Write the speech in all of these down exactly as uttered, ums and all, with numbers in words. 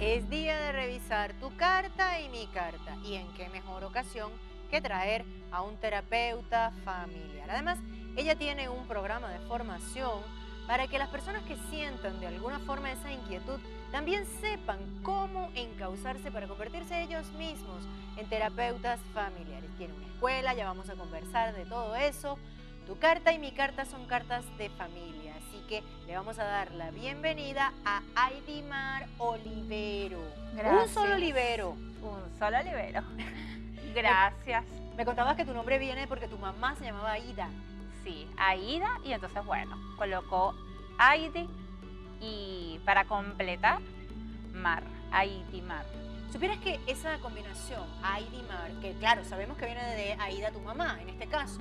Es día de revisar tu carta y mi carta. Y en qué mejor ocasión que traer a un terapeuta familiar. Además, ella tiene un programa de formación para que las personas que sientan de alguna forma esa inquietud también sepan cómo encauzarse para convertirse ellos mismos en terapeutas familiares. Tiene una escuela, ya vamos a conversar de todo eso. Tu carta y mi carta son cartas de familia, así que le vamos a dar la bienvenida a Aidimar Olivero. Gracias. Un solo Olivero. Un solo Olivero. Gracias. Me contabas que tu nombre viene porque tu mamá se llamaba Aida. Sí, Aida, y entonces, bueno, colocó Aidi y para completar, Mar, Aidimar. ¿Supieras que esa combinación, Aidimar, que claro, sabemos que viene de Aida, tu mamá, en este caso,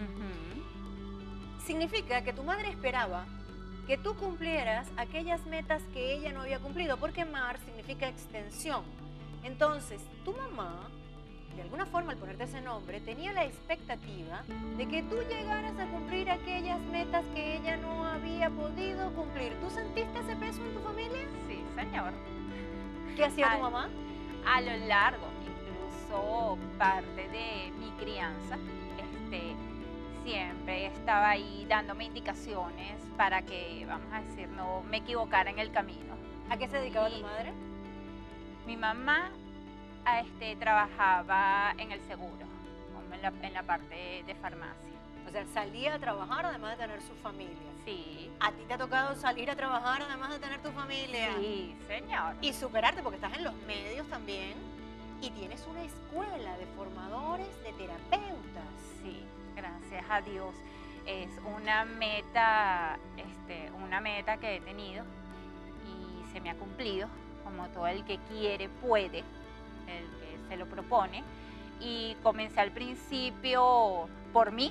Uh-huh. significa que tu madre esperaba que tú cumplieras aquellas metas que ella no había cumplido, porque Mar significa extensión. Entonces, tu mamá, de alguna forma, al ponerte ese nombre, tenía la expectativa de que tú llegaras a cumplir aquellas metas que ella no había podido cumplir. ¿Tú sentiste ese peso en tu familia? Sí, señor. ¿Qué hacía tu Al- mamá? A lo largo, incluso parte de mi crianza, este, siempre estaba ahí dándome indicaciones para que, vamos a decir, no me equivocara en el camino. ¿A qué se dedicaba tu Y- madre? Mi mamá a este, trabajaba en el seguro, como en la, en la parte de farmacia. O sea, salía a trabajar además de tener su familia. Sí, ¿A ti te ha tocado salir a trabajar además de tener tu familia? sí, señor. Y superarte porque estás en los medios también y tienes una escuela de formadores de terapeutas. Sí, gracias a Dios. Es una meta, este, una meta que he tenido y se me ha cumplido, como todo el que quiere puede, el que se lo propone. Y comencé al principio por mí,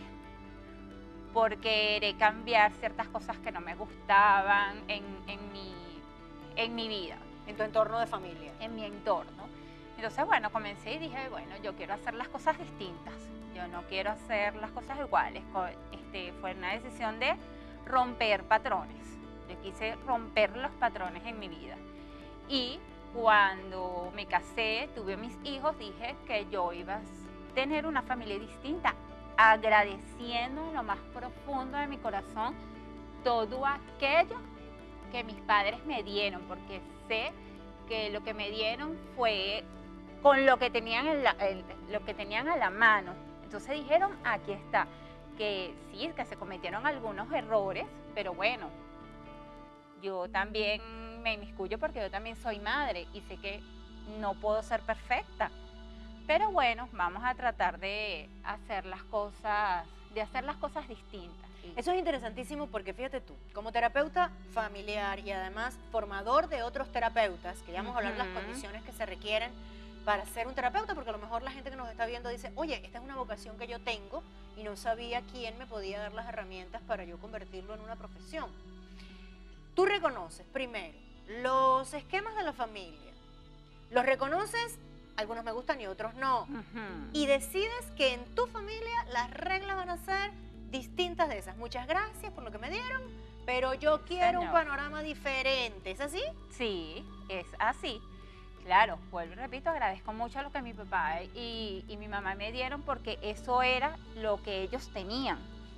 por querer cambiar ciertas cosas que no me gustaban en, en mi, en mi vida, En tu entorno de familia. en mi entorno. Entonces, bueno, comencé y dije, bueno, yo quiero hacer las cosas distintas, yo no quiero hacer las cosas iguales. Co- Este, fue una decisión de romper patrones. Yo quise romper los patrones en mi vida. Y cuando me casé, tuve mis hijos, dije que yo iba a tener una familia distinta, agradeciendo en lo más profundo de mi corazón todo aquello que mis padres me dieron, porque sé que lo que me dieron fue con lo que tenían, en la, el- lo que tenían a la mano. Entonces dijeron, aquí está, que sí, que se cometieron algunos errores, pero bueno, yo también me inmiscuyo porque yo también soy madre y sé que no puedo ser perfecta. Pero bueno, vamos a tratar de hacer las cosas, de hacer las cosas distintas. Y- Eso es interesantísimo porque fíjate tú, como terapeuta familiar y además formador de otros terapeutas, que ya vamos a hablar de las Ujú. condiciones que se requieren para ser un terapeuta, porque a lo mejor la gente que nos está viendo dice, oye, esta es una vocación que yo tengo y no sabía quién me podía dar las herramientas para yo convertirlo en una profesión. Tú reconoces, primero, los esquemas de la familia. Los reconoces, algunos me gustan y otros no. Ujú. Y decides que en tu familia las reglas van a ser distintas de esas. Muchas gracias por lo que me dieron, pero yo quiero un Señor. panorama diferente. ¿Es así? Sí, es así. Claro, vuelvo y repito, agradezco mucho lo que mi papá y, y mi mamá me dieron porque eso era lo que ellos tenían.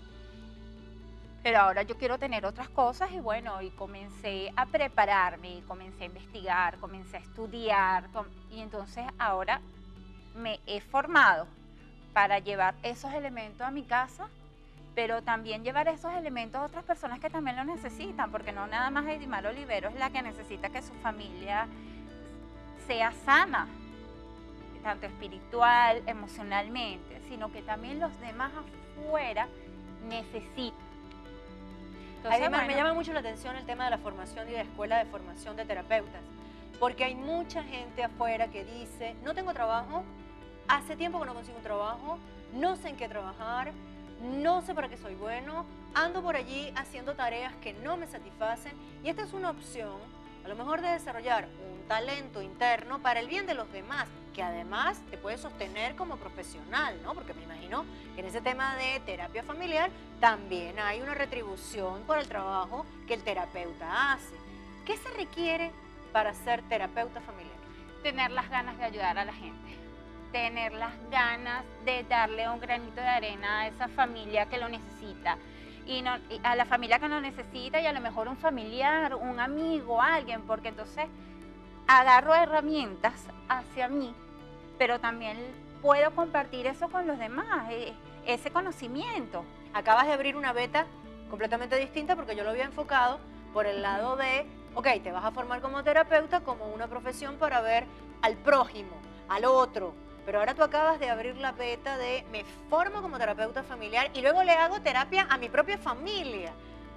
Pero ahora yo quiero tener otras cosas y bueno, y comencé a prepararme, comencé a investigar, comencé a estudiar com- y entonces ahora me he formado para llevar esos elementos a mi casa, pero también llevar esos elementos a otras personas que también lo necesitan, porque no nada más Aidimar Olivero es la que necesita que su familia sea sana, tanto espiritual, emocionalmente, sino que también los demás afuera necesitan. Entonces, Además, me bueno, llama mucho la atención el tema de la formación y de la escuela de formación de terapeutas, porque hay mucha gente afuera que dice, no tengo trabajo, hace tiempo que no consigo un trabajo, no sé en qué trabajar, no sé para qué soy bueno, ando por allí haciendo tareas que no me satisfacen y esta es una opción, a lo mejor de desarrollar un talento interno para el bien de los demás, que además te puede sostener como profesional, ¿no? Porque me imagino que en ese tema de terapia familiar también hay una retribución por el trabajo que el terapeuta hace. ¿Qué se requiere para ser terapeuta familiar? tener las ganas de ayudar a la gente, tener las ganas de darle un granito de arena a esa familia que lo necesita, y, no, y a la familia que lo necesita y a lo mejor un familiar, un amigo, alguien, porque entonces agarro herramientas hacia mí, pero también puedo compartir eso con los demás, ese conocimiento. Acabas de abrir una beta completamente distinta porque yo lo había enfocado por el lado de, ok, te vas a formar como terapeuta como una profesión para ver al prójimo, al otro, pero ahora tú acabas de abrir la beta de me formo como terapeuta familiar y luego le hago terapia a mi propia familia.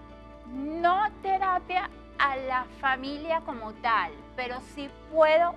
No terapia a la familia como tal, pero sí puedo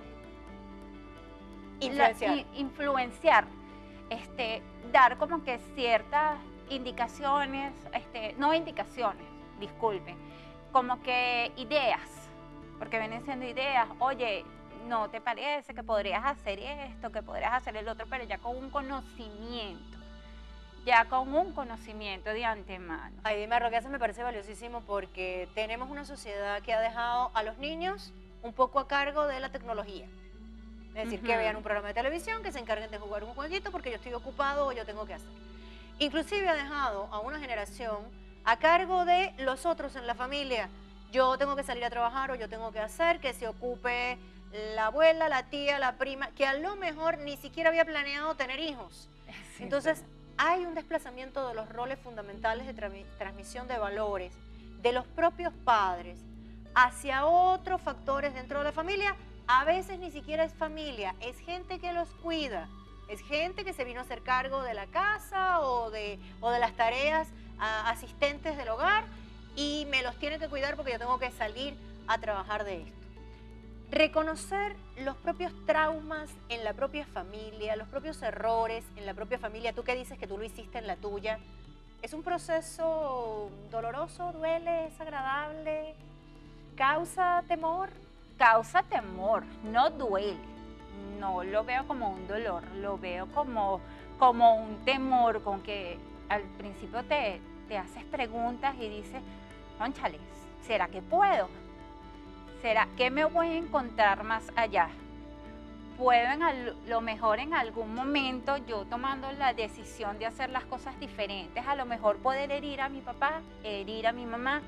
influenciar, la, influenciar este, dar como que ciertas indicaciones, este, no indicaciones, disculpen, como que ideas, porque vienen siendo ideas, oye, ¿no te parece que podrías hacer esto, que podrías hacer el otro, pero ya con un conocimiento, ya con un conocimiento de antemano? Ay, dime, Roque, eso me parece valiosísimo porque tenemos una sociedad que ha dejado a los niños un poco a cargo de la tecnología. Es decir, uh-huh. que vean un programa de televisión, que se encarguen de jugar un jueguito porque yo estoy ocupado o yo tengo que hacer. Inclusive ha dejado a una generación a cargo de los otros en la familia. Yo tengo que salir a trabajar o yo tengo que hacer que se ocupe la abuela, la tía, la prima, que a lo mejor ni siquiera había planeado tener hijos. Sí, Entonces, sí. hay un desplazamiento de los roles fundamentales de tra- transmisión de valores de los propios padres hacia otros factores dentro de la familia. A veces ni siquiera es familia, es gente que los cuida, es gente que se vino a hacer cargo de la casa o de, o de las tareas a, asistentes del hogar y me los tiene que cuidar porque yo tengo que salir a trabajar de esto. Reconocer los propios traumas en la propia familia, los propios errores en la propia familia, tú que dices que tú lo hiciste en la tuya, ¿es un proceso doloroso, duele, es agradable, causa temor? Causa temor, no duele, no lo veo como un dolor, lo veo como, como un temor con que al principio te, te haces preguntas y dices, cónchale, ¿será que puedo? ¿Será que me voy a encontrar más allá? Puedo en al, lo mejor en algún momento yo tomando la decisión de hacer las cosas diferentes, a lo mejor poder herir a mi papá, herir a mi mamá,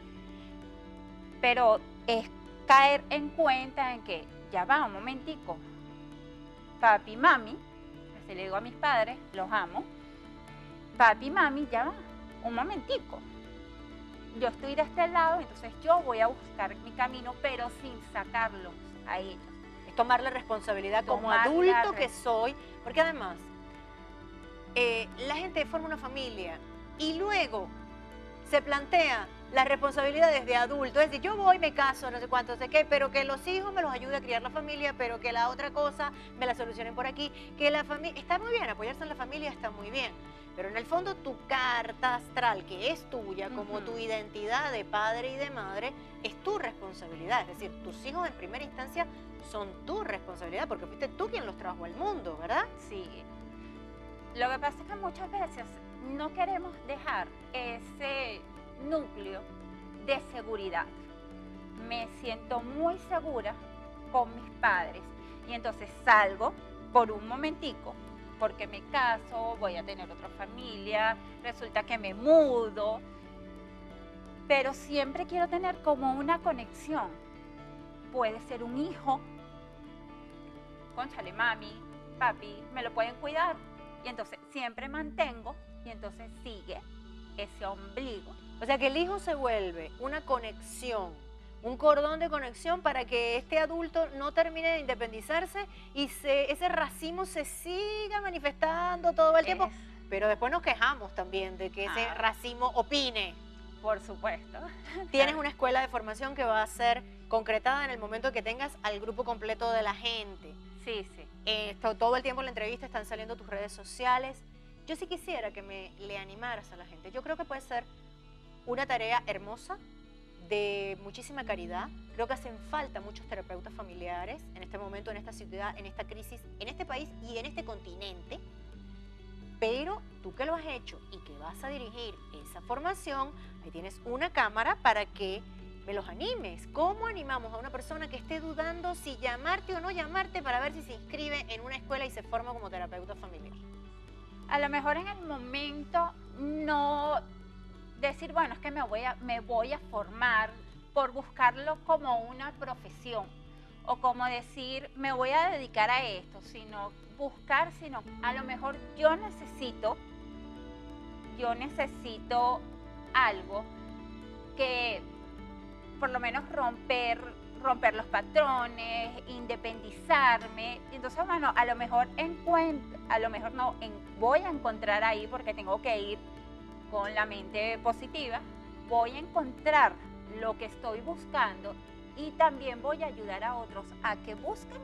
pero es caer en cuenta en que, ya va, un momentico, papi, mami, así le digo a mis padres, los amo, papi, mami, ya va, un momentico, yo estoy de este lado, entonces yo voy a buscar mi camino, pero sin sacarlos a ellos. Es tomar la responsabilidad como adulto que soy, porque además, eh, la gente forma una familia y luego se plantea las responsabilidades de adulto, es decir, yo voy, me caso, no sé cuánto, sé qué, pero que los hijos me los ayude a criar la familia, pero que la otra cosa me la solucionen por aquí, que la familia, está muy bien, apoyarse en la familia está muy bien, pero en el fondo tu carta astral, que es tuya, como uh-huh. tu identidad de padre y de madre, es tu responsabilidad, es decir, tus hijos en primera instancia son tu responsabilidad, porque fuiste tú quien los trajo al mundo, ¿verdad? Sí. Lo que pasa es que muchas veces no queremos dejar ese núcleo de seguridad. Me siento muy segura con mis padres y entonces salgo por un momentico porque me caso, voy a tener otra familia, resulta que me mudo, pero siempre quiero tener como una conexión. Puede ser un hijo, cónchale, mami, papi, me lo pueden cuidar y entonces siempre mantengo y entonces sigue ese ombligo. O sea que el hijo se vuelve una conexión, un cordón de conexión para que este adulto no termine de independizarse y se, ese racimo se siga manifestando todo el es. tiempo. Pero después nos quejamos también de que ese ah, racimo opine. Por supuesto. Tienes una escuela de formación que va a ser concretada en el momento que tengas al grupo completo de la gente. Sí, sí. Eh, todo, todo el tiempo en la entrevista están saliendo tus redes sociales. Yo sí quisiera que me le animaras a la gente. Yo creo que puede ser una tarea hermosa, de muchísima caridad. Creo que hacen falta muchos terapeutas familiares en este momento, en esta ciudad, en esta crisis, en este país y en este continente. Pero tú que lo has hecho y que vas a dirigir esa formación, ahí tienes una cámara para que me los animes. ¿Cómo animamos a una persona que esté dudando si llamarte o no llamarte para ver si se inscribe en una escuela y se forma como terapeuta familiar? A lo mejor en el momento no decir, bueno, es que me voy a, me voy a formar por buscarlo como una profesión o como decir, me voy a dedicar a esto, sino buscar, sino a lo mejor yo necesito, yo necesito algo que por lo menos romper, romper los patrones, independizarme. Entonces, bueno, a lo mejor encuentro, a lo mejor no, en, voy a encontrar ahí, porque tengo que ir con la mente positiva, voy a encontrar lo que estoy buscando y también voy a ayudar a otros a que busquen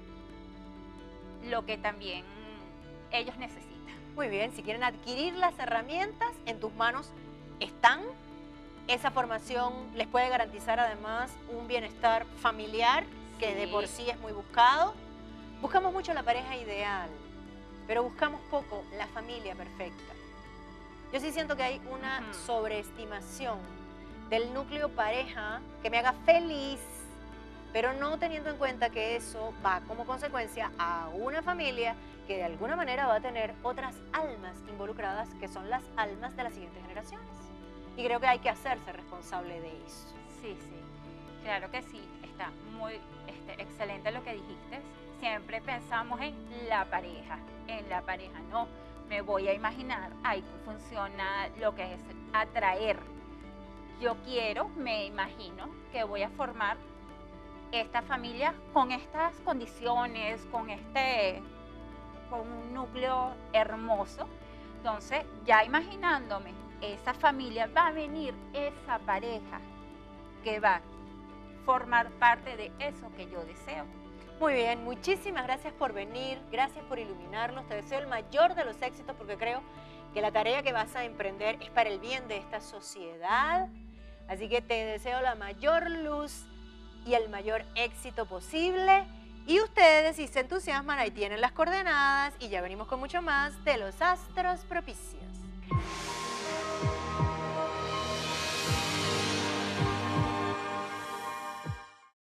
lo que también ellos necesitan. Muy bien, si quieren adquirir las herramientas, en tus manos están. Esa formación les puede garantizar además un bienestar familiar que sí, de por sí es muy buscado. Buscamos mucho la pareja ideal, pero buscamos poco la familia perfecta. Yo sí siento que hay una uh-huh. sobreestimación del núcleo pareja que me haga feliz, pero no teniendo en cuenta que eso va como consecuencia a una familia que de alguna manera va a tener otras almas involucradas, que son las almas de las siguientes generaciones. Y creo que hay que hacerse responsable de eso. Sí, sí, claro que sí, está muy este, excelente lo que dijiste. Siempre pensamos en la pareja, en la pareja, no, me voy a imaginar, ahí funciona lo que es atraer. Yo quiero, me imagino que voy a formar esta familia con estas condiciones, con, este, con un núcleo hermoso. Entonces, ya imaginándome, esa familia va a venir esa pareja que va a formar parte de eso que yo deseo. Muy bien, muchísimas gracias por venir, gracias por iluminarnos. Te deseo el mayor de los éxitos porque creo que la tarea que vas a emprender es para el bien de esta sociedad. Así que te deseo la mayor luz y el mayor éxito posible. Y ustedes, si se entusiasman, ahí tienen las coordenadas y ya venimos con mucho más de los astros propicios.